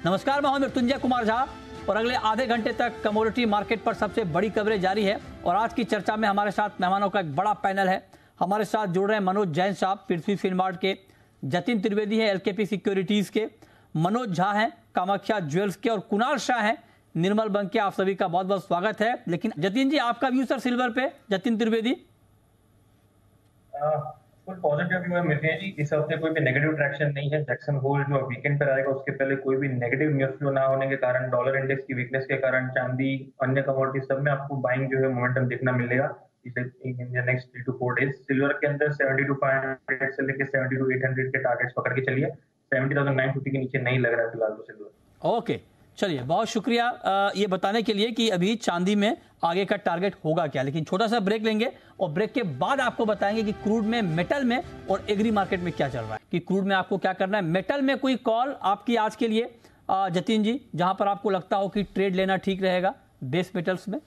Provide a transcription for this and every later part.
नमस्कार, मैं हूं मृत्युंजय कुमार झा और अगले आधे घंटे तक कमोडिटी मार्केट पर सबसे बड़ी कवरेज जारी है। और आज की चर्चा में हमारे साथ मेहमानों का एक बड़ा पैनल है। हमारे साथ जुड़ रहे हैं मनोज जैन साहब पृथ्वी फिनमार्ट के, जतिन त्रिवेदी है एलकेपी सिक्योरिटीज के, मनोज झा हैं कामाख्या ज्वेल्स के और कुणाल शाह हैं निर्मल बैंक के। आप सभी का बहुत बहुत स्वागत है। लेकिन जतिन जी, आपका व्यू सर सिल्वर पे, Jatin Trivedi. Full positive view है मिलते हैं जी। इस हफ्ते कोई भी नेगेटिव ट्रैक्शन नहीं है। जैक्सन होल जो वीकेंड पर आएगा उसके पहले कोई भी नेगेटिव न्यूज फ्लो ना होने के कारण, डॉलर इंडेक्स की वीकनेस के कारण, चांदी, अन्य कमोडिटी सब में आपको बाइंग जो है मोमेंटम देखना मिलेगा in next 3 to 4 days. Silver के अंदर 72,500 से लेकर 72,800 के टारगेट्स पकड़ के चलिए। 70,950 के नीचे नहीं लग रहा है फिलहाल तो सिल्वर। ओके, चलिए, बहुत शुक्रिया ये बताने के लिए कि अभी चांदी में आगे का टारगेट होगा क्या। लेकिन छोटा सा ब्रेक लेंगे और ब्रेक के बाद आपको बताएंगे कि क्रूड में, मेटल में और एग्री मार्केट में क्या चल रहा है। कि क्रूड में आपको क्या करना है, मेटल में कोई कॉल आपकी आज के लिए जतिन जी, जहां पर आपको लगता हो कि ट्रेड लेना ठीक रहेगा बेस मेटल्स में?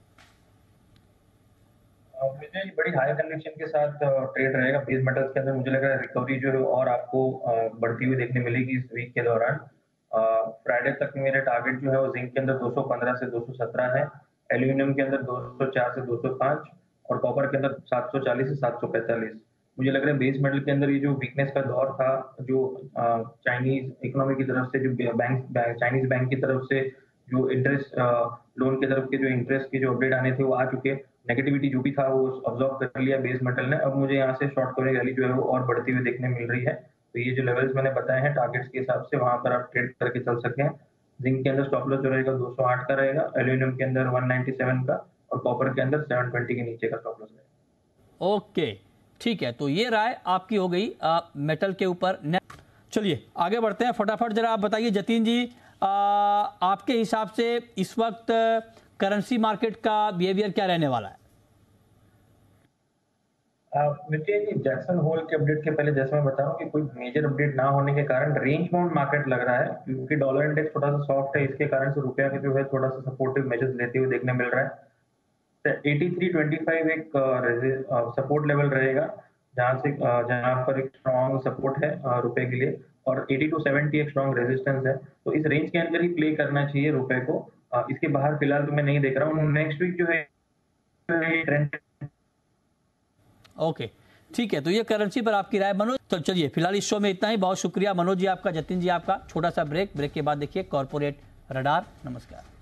मुझे बड़ी हाई कन्विक्शन के साथ ट्रेड रहेगा बेस मेटल्स के अंदर। मुझे लग रहा है रिकवरी जो है और आपको बढ़ती हुई देखने मिलेगी इस वीक के दौरान। फ्राइडे तक मेरे टारगेट जो है वो जिंक के अंदर 215 से 217 है, एल्यूमिनियम के अंदर 204 से 205 और कॉपर के अंदर 740 से 745। मुझे लग रहा है बेस मेटल के अंदर ये जो वीकनेस का दौर था, जो चाइनीज इकोनॉमी की तरफ से, जो चाइनीज बैंक की तरफ से जो इंटरेस्ट लोन की तरफ के जो इंटरेस्ट के जो अपडेट आने थे वो आ चुके। नेगेटिविटी जो भी था वो ऑब्जॉर्व कर लिया बेस मेटल ने। अब मुझे यहाँ से शॉर्ट कवरेज रैली जो है वो और बढ़ती हुई देखने मिल रही है। तो ये जो लेवल्स मैंने बताए हैं टारगेट्स के हिसाब से, वहां पर आप ट्रेड करके चल सकते हैं। जिंक के अंदर स्टॉप लॉस जो रहेगा 208 का रहेगा, एल्यूमिनियम के अंदर 197 का और कॉपर के अंदर 720 के नीचे का स्टॉप लॉस रहेगा। ओके, ठीक है, तो ये राय आपकी हो गई मेटल के ऊपर। चलिए आगे बढ़ते हैं, फटाफट जरा आप बताइए जतिन जी, आपके हिसाब से इस वक्त करेंसी मार्केट का बिहेवियर क्या रहने वाला है? जैक्सन होल के अपडेट के पहले जैसे मैं बता रहा हूँ कि कोई मेजर अपडेट ना होने के कारण रेंज बाउंड मार्केट लग रहा है, क्योंकि डॉलर इंडेक्स थोड़ा सा सॉफ्ट है। इसके कारण से रुपया के जो है थोड़ा सा सपोर्टिव मेजर्स लेते हुए देखने मिल रहा है। 83.25 एक सपोर्ट लेवल रहेगा, जहां पर एक स्ट्रॉन्ग सपोर्ट है रुपए के लिए, और 82.70 एक स्ट्रॉन्ग रेजिस्टेंस है। तो इस रेंज के अंदर ही प्ले करना चाहिए रुपए को। इसके बाहर फिलहाल तो मैं नहीं देख रहा हूँ। नेक्स्ट वीक जो है ट्रेंड। ओके, ठीक है, तो ये करेंसी पर आपकी राय मनोज। तो चलिए फिलहाल इस शो में इतना ही। बहुत शुक्रिया मनोज जी आपका, जतिन जी आपका। छोटा सा ब्रेक के बाद देखिए कॉर्पोरेट रडार। नमस्कार।